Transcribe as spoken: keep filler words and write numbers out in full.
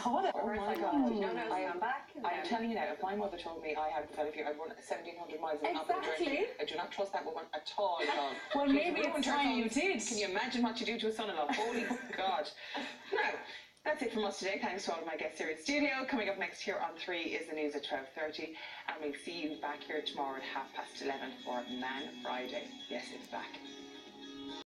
thought it. Oh my God. No, no, I come am back. I am telling you now, if my mother told me I had the fella I'd run seventeen hundred miles and not been Exactly. drinking, I do not trust that woman at all, John. Well, maybe it's time you did. Can you imagine what you do to a son-in-law? Holy God. Now, that's it from us today. Thanks to all of my guests here in studio. Coming up next here on three is the news at twelve thirty, and we'll see you back here tomorrow at half past eleven for Man Friday. Yes, it's back.